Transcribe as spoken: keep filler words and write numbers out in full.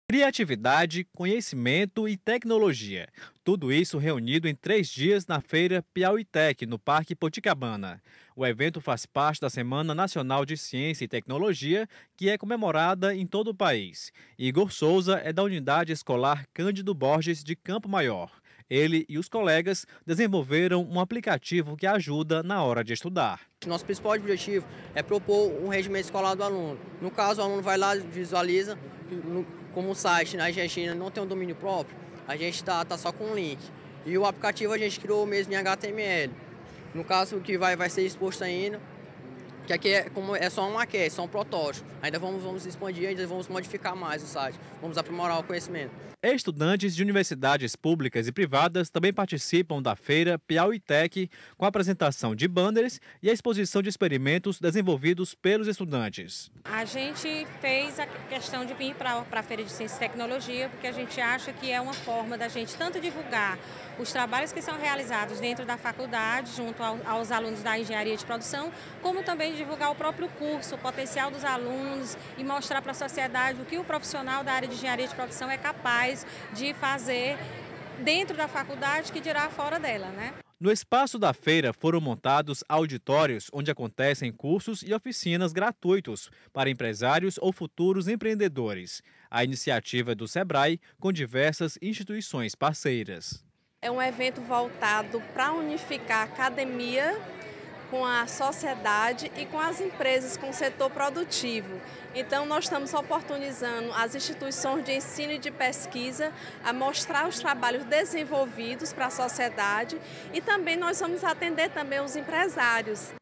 Criatividade, conhecimento e tecnologia. Tudo isso reunido em três dias na feira Piauí Tech, no Parque Poticabana. O evento faz parte da Semana Nacional de Ciência e Tecnologia, que é comemorada em todo o país. Igor Souza é da Unidade Escolar Cândido Borges de Campo Maior. Ele e os colegas desenvolveram um aplicativo que ajuda na hora de estudar. Nosso principal objetivo é propor um regimento escolar do aluno. No caso, o aluno vai lá, visualiza, no, como o site na Argentina não tem um domínio próprio, a gente está tá só com um link. E o aplicativo a gente criou mesmo em H T M L. No caso, o que vai, vai ser exposto ainda, que aqui é, como é só uma maquete, só um protótipo. Ainda vamos, vamos expandir, ainda vamos modificar mais o site, vamos aprimorar o conhecimento. Estudantes de universidades públicas e privadas também participam da feira Piauí Tech com a apresentação de banners e a exposição de experimentos desenvolvidos pelos estudantes. A gente fez a questão de vir para a Feira de Ciência e Tecnologia porque a gente acha que é uma forma da gente tanto divulgar os trabalhos que são realizados dentro da faculdade, junto ao, aos alunos da engenharia de produção, como também divulgar o próprio curso, o potencial dos alunos e mostrar para a sociedade o que o profissional da área de engenharia de produção é capaz de fazer dentro da faculdade, que dirá fora dela, né? No espaço da feira foram montados auditórios onde acontecem cursos e oficinas gratuitos para empresários ou futuros empreendedores. A iniciativa é do Sebrae com diversas instituições parceiras. É um evento voltado para unificar a academia com a sociedade e com as empresas, com o setor produtivo. Então, nós estamos oportunizando as instituições de ensino e de pesquisa a mostrar os trabalhos desenvolvidos para a sociedade e também nós vamos atender também os empresários.